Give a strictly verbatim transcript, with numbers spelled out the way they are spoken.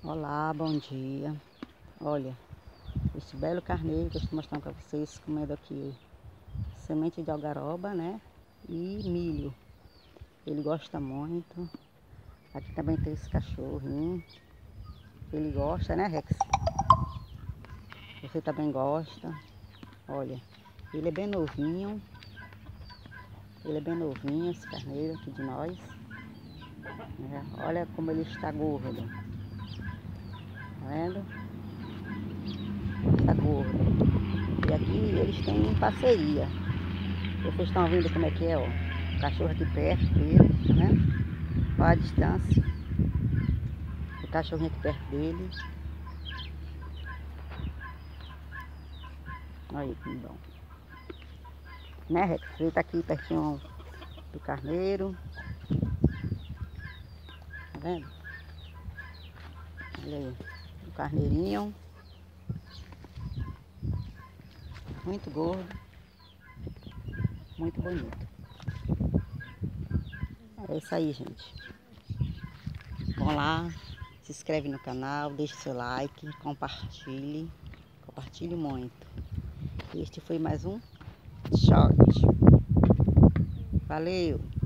Olá, bom dia. Olha, esse belo carneiro que eu estou mostrando para vocês, comendo aqui semente de algaroba, né? E milho. Ele gosta muito. Aqui também tem esse cachorrinho. Ele gosta, né, Rex? Você também gosta. Olha, ele é bem novinho. Ele é bem novinho, esse carneiro aqui de nós. É, olha como ele está gordo. Tá vendo? Está gordo. E aqui eles têm parceria. Vocês estão vendo como é que é, ó. O cachorro aqui perto dele, tá vendo? Olha a distância. O cachorrinho aqui perto dele. Olha aí que bom. Né, Rex? Ele tá aqui pertinho do carneiro. Tá vendo? Olha aí. O carneirinho. Muito gordo. Muito bonito. É isso aí, gente. Vão lá, se inscreve no canal, deixe seu like, compartilhe. Compartilhe muito. Este foi mais um short. Valeu!